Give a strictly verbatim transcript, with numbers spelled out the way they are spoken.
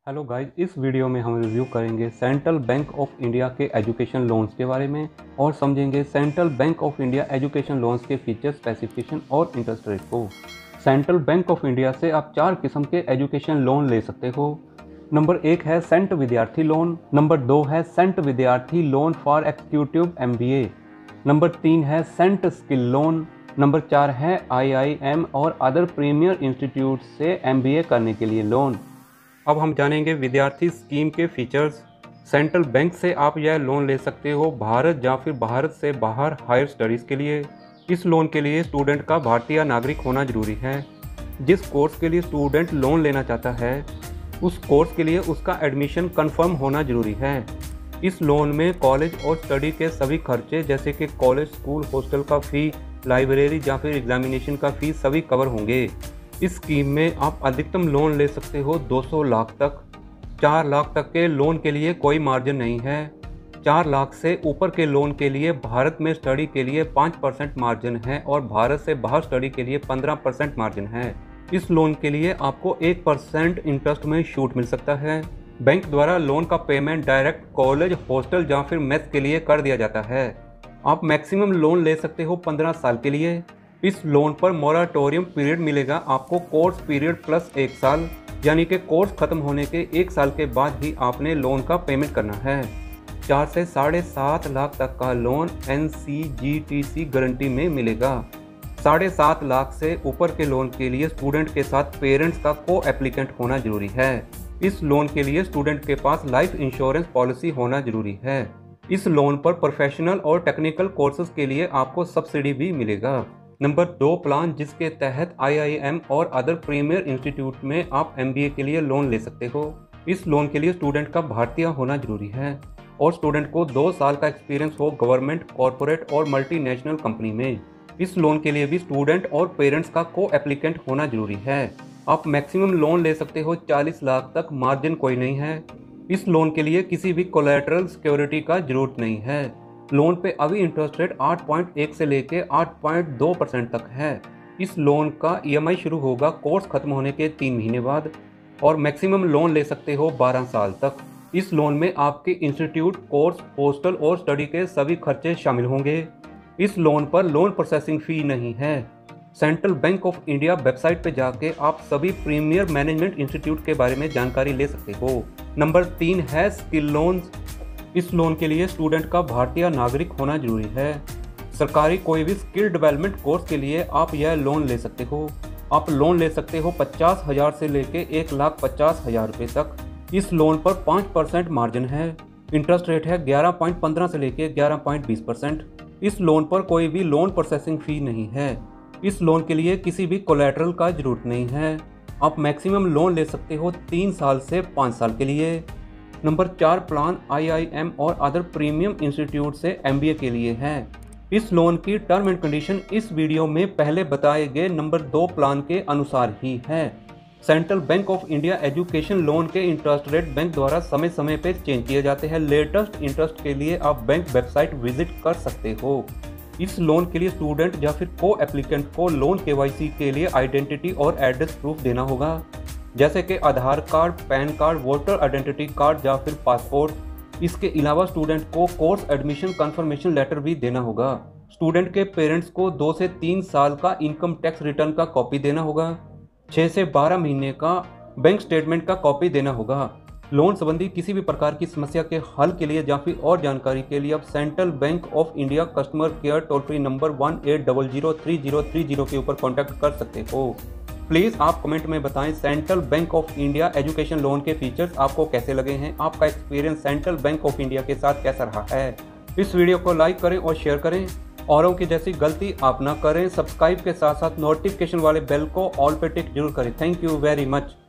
Hello guys, इस video में हम रिव्यू करेंगे सेंट्रल बैंक ऑफ इंडिया के एजुकेशन लोन्स के बारे में और समझेंगे Central Bank of India education loans के फीचर, स्पेसिफिकेशन और इंटरेस्ट रेट को। सेंट्रल बैंक ऑफ इंडिया से आप चार किस्म के एजुकेशन लोन ले सकते हो। नंबर एक है सेंट विद्यार्थी लोन, नंबर दो है Cent Vidyarthi loan for executive M B A, number तीन है सेंट स्किल लोन, नंबर चार है आई आई एम और अदर प्रीमियर इंस्टीट्यूट से एम बी ए करने के लिए लोन। अब हम जानेंगे विद्यार्थी स्कीम के फीचर्स। सेंट्रल बैंक से आप यह लोन ले सकते हो भारत या फिर भारत से बाहर हायर स्टडीज़ के लिए। इस लोन के लिए स्टूडेंट का भारतीय नागरिक होना जरूरी है। जिस कोर्स के लिए स्टूडेंट लोन लेना चाहता है उस कोर्स के लिए उसका एडमिशन कंफर्म होना जरूरी है। इस लोन में कॉलेज और स्टडी के सभी खर्चे जैसे कि कॉलेज, स्कूल, हॉस्टल का फ़ी, लाइब्रेरी या फिर एग्जामिनेशन का फ़ी सभी कवर होंगे। इस स्कीम में आप अधिकतम लोन ले सकते हो दो सौ लाख तक। चार लाख तक के लोन के लिए कोई मार्जिन नहीं है। चार लाख से ऊपर के लोन के लिए भारत में स्टडी के लिए पाँच परसेंट मार्जिन है और भारत से बाहर स्टडी के लिए पंद्रह परसेंट मार्जिन है। इस लोन के लिए आपको एक परसेंट इंटरेस्ट में छूट मिल सकता है। बैंक द्वारा लोन का पेमेंट डायरेक्ट कॉलेज, हॉस्टल या फिर मेस के लिए कर दिया जाता है। आप मैक्सिमम लोन ले सकते हो पंद्रह साल के लिए। इस लोन पर मोराटोरियम पीरियड मिलेगा आपको कोर्स पीरियड प्लस एक साल, यानी कि कोर्स खत्म होने के एक साल के बाद ही आपने लोन का पेमेंट करना है। चार से साढ़े सात लाख तक का loan N C G T C guarantee में मिलेगा। साढ़े सात लाख से ऊपर के लोन के लिए स्टूडेंट के साथ पेरेंट्स का को एप्लीकेंट होना जरूरी है। इस लोन के लिए स्टूडेंट के पास लाइफ इंश्योरेंस पॉलिसी होना जरूरी है। इस लोन पर प्रोफेशनल और टेक्निकल कोर्सेज के लिए आपको सब्सिडी भी मिलेगा। नंबर दो प्लान, जिसके तहत आई आई एम और अदर प्रीमियर इंस्टीट्यूट में आप एम बी ए के लिए लोन ले सकते हो। इस लोन के लिए स्टूडेंट का भारतीय होना जरूरी है और स्टूडेंट को दो साल का एक्सपीरियंस हो गवर्नमेंट, कॉरपोरेट और मल्टीनेशनल कंपनी में। इस लोन के लिए भी स्टूडेंट और पेरेंट्स का को एप्लीकेंट होना जरूरी है। आप मैक्सिमम लोन ले सकते हो चालीस लाख तक, मार्जिन कोई नहीं है। इस लोन के लिए किसी भी कोलैटरल सिक्योरिटी का जरूरत नहीं है। लोन पे अभी इंटरेस्ट रेट आठ पॉइंट एक से लेके आठ पॉइंट दो परसेंट तक है। इस लोन का ई एम आई शुरू होगा कोर्स खत्म होने के तीन महीने बाद और मैक्सिमम लोन ले सकते हो बारह साल तक। इस लोन में आपके इंस्टीट्यूट, कोर्स, हॉस्टल और स्टडी के सभी खर्चे शामिल होंगे। इस लोन पर लोन प्रोसेसिंग फ़ी नहीं है। Central Bank of India website पे जाके आप सभी प्रीमियर मैनेजमेंट इंस्टीट्यूट के बारे में जानकारी ले सकते हो। नंबर तीन है स्किल लोन्स। इस लोन के लिए स्टूडेंट का भारतीय नागरिक होना जरूरी है। सरकारी कोई भी स्किल डेवलपमेंट कोर्स के लिए आप यह लोन ले सकते हो। आप लोन ले सकते हो पचास हज़ार से लेके एक लाख पचास हज़ार रुपये तक। इस लोन पर पाँच परसेंट मार्जिन है। इंटरेस्ट रेट है ग्यारह पॉइंट पंद्रह से लेके ग्यारह पॉइंट बीस परसेंट। इस लोन पर कोई भी लोन प्रोसेसिंग फ़ी नहीं है। इस लोन के लिए किसी भी कोलैटरल का जरूरत नहीं है। आप मैक्सिमम लोन ले सकते हो तीन साल से पाँच साल के लिए। नंबर चार प्लान आई आई एम और अदर प्रीमियम इंस्टीट्यूट से एम बी ए के लिए है। इस लोन की टर्म एंड कंडीशन इस वीडियो में पहले बताए गए नंबर दो प्लान के अनुसार ही है। Central Bank of India education loan के इंटरेस्ट रेट बैंक द्वारा समय समय पर चेंज किए जाते हैं। लेटेस्ट इंटरेस्ट के लिए आप बैंक वेबसाइट विजिट कर सकते हो। इस लोन के लिए स्टूडेंट या फिर को एप्लीकेंट को लोन के वाई सी के लिए आइडेंटिटी और एड्रेस प्रूफ देना होगा, जैसे कि Aadhaar card, PAN card, voter identity card या फिर पासपोर्ट। इसके अलावा स्टूडेंट को कोर्स एडमिशन कंफर्मेशन लेटर भी देना होगा। स्टूडेंट के पेरेंट्स को दो से तीन साल का इनकम टैक्स रिटर्न का कॉपी देना होगा। छः से बारह महीने का बैंक स्टेटमेंट का कॉपी देना होगा। लोन संबंधी किसी भी प्रकार की समस्या के हल के लिए या फिर और जानकारी के लिए आप Central Bank of India customer care toll free number one eight double zero three zero three zero के ऊपर कॉन्टैक्ट कर सकते हो। प्लीज़ आप कमेंट में बताएं Central Bank of India education loan के फीचर्स आपको कैसे लगे हैं। आपका experience Central Bank of India के साथ कैसा रहा है। इस वीडियो को लाइक करें और शेयर करें। औरों की जैसी गलती आप ना करें। सब्सक्राइब के साथ साथ नोटिफिकेशन वाले बेल को ऑल पे टिक जरूर करें। Thank you very much.